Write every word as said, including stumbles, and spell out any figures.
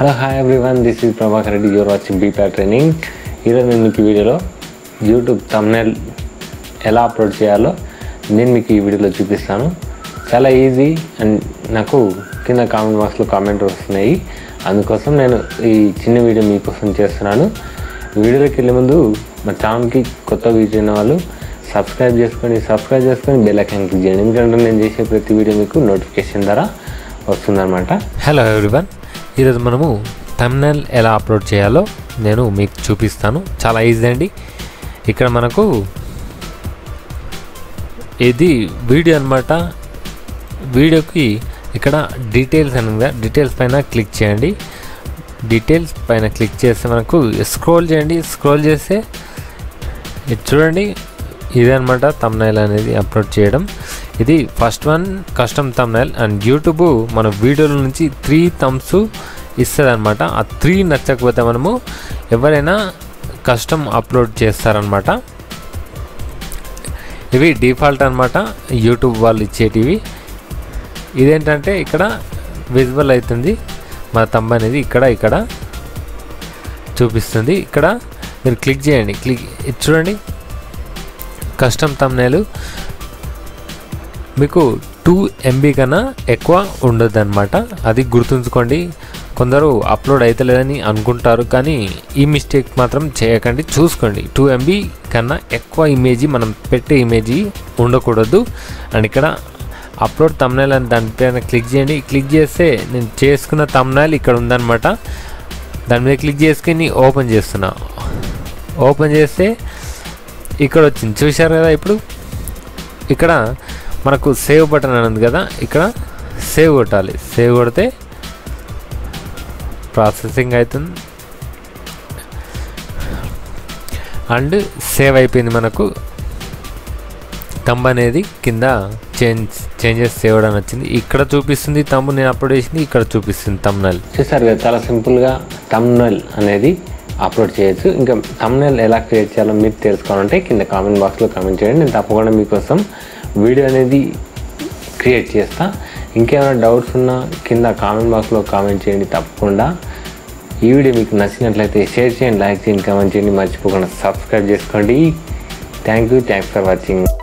Hello hi everyone, this is Prabhakar Reddy. You're watching BPR training. ఈరోజు నేను మీకు ఈ వీడియోలో యూట్యూబ్ థంబ్నెయిల్ ఎలా అప్లోడ్ చేయాలో నేను మీకు ఈ వీడియోలో చూపిస్తాను. చాలా ఈజీ అండ్ నాకు కింద కామెంట్ బాక్స్లో కామెంట్ వస్తున్నాయి, అందుకోసం నేను ఈ చిన్న వీడియో మీకోసం చేస్తున్నాను. వీడియోలోకి వెళ్ళే ముందు మా ఛానల్కి కొత్త వీడియో ఉన్న వాళ్ళు సబ్స్క్రైబ్ చేసుకొని సబ్స్క్రైబ్ చేసుకొని బెల్ ఐకాన్ క్లిక్ చేయండి, ఎందుకంటే నేను చేసే ప్రతి వీడియో మీకు నోటిఫికేషన్ ద్వారా వస్తుందన్నమాట. హలో ఎవ్రీవన్, ఈరోజు మనము థంబ్నెయిల్ ఎలా అప్లోడ్ చేయాలో నేను మీకు చూపిస్తాను. చాలా ఈజీ అండి. ఇక్కడ మనకు ఇది వీడియో అన్నమాట. వీడియోకి ఇక్కడ డీటెయిల్స్ అనగా డీటెయిల్స్ పైన క్లిక్ చేయండి. డీటెయిల్స్ పైన క్లిక్ చేస్తే మనకు స్క్రోల్ చేయండి. స్క్రోల్ చేస్తే ఇది చూడండి, ఇదే అనమాట థంబ్నెయిల్ అనేది అప్లోడ్ చేయడం. ఇది first one custom thumbnail and YouTube మన వీడియోల నుంచి త్రీ థమ్స్ ఇస్తుంది అనమాట. ఆ త్రీ నచ్చకపోతే మనము ఎవరైనా కస్టమ్ అప్లోడ్ చేస్తారనమాట. ఇవి డిఫాల్ట్ అనమాట యూట్యూబ్ వాళ్ళు ఇచ్చేటివి. ఇదేంటంటే ఇక్కడ విజువల్ అవుతుంది మన థంబ్ అనేది, ఇక్కడ ఇక్కడ చూపిస్తుంది. ఇక్కడ మీరు క్లిక్ చేయండి. క్లిక్ చూడండి, కస్టమ్ థంబ్నెయిల్ మీకు టూ ఎంబీ కన్నా ఎక్కువ ఉండదు అనమాట. అది గుర్తుంచుకోండి. కొందరు అప్లోడ్ అవుతలేదని అనుకుంటారు, కానీ ఈ మిస్టేక్ మాత్రం చేయకండి. చూసుకోండి, టూ ఎంబీ కన్నా ఎక్కువ ఇమేజ్ మనం పెట్టే ఇమేజ్ ఉండకూడదు. అండ్ ఇక్కడ అప్లోడ్ థంబ్నెయిల్ అని దానిపైన క్లిక్ చేయండి. క్లిక్ చేస్తే నేను చేసుకున్న థంబ్నెయిల్ ఇక్కడ ఉందన్నమాట. దాని మీద క్లిక్ చేసుకుని ఓపెన్ చేస్తున్నా. ఓపెన్ చేస్తే ఇక్కడ వచ్చింది, చూశారు కదా. ఇప్పుడు ఇక్కడ మనకు సేవ్ బటన్ అని ఉంది కదా, ఇక్కడ సేవ్ కొట్టాలి. సేవ్ కొడితే ప్రాసెసింగ్ అవుతుంది అండ్ సేవ్ అయిపోయింది. మనకు థంబ్ అనేది కింద చేంజ్ చేంజెస్ సేవ్ అని వచ్చింది. ఇక్కడ చూపిస్తుంది థంబ్ నేను అప్లోడ్ చేసింది, ఇక్కడ చూపిస్తుంది థంబ్నెయిల్. చూసారు కదా, చాలా సింపుల్గా థంబ్నెయిల్ అనేది అప్లోడ్ చేయొచ్చు. ఇంకా థంబ్నెయిల్ ఎలా క్రియేట్ చేయాలో మీరు తెలుసుకోవాలంటే కింద కామెంట్ బాక్స్లో కామెంట్ చేయండి. నేను తప్పకుండా మీకోసం వీడియో అనేది క్రియేట్ చేస్తా. ఇంకేమైనా డౌట్స్ ఉన్నా కింద కామెంట్ బాక్స్లో కామెంట్ చేయండి తప్పకుండా. ఈ వీడియో మీకు నచ్చినట్లయితే షేర్ చేయండి, లైక్ చేయండి, కామెంట్ చేయండి. మర్చిపోకుండా సబ్స్క్రైబ్ చేసుకోండి. Thank you thanks for watching.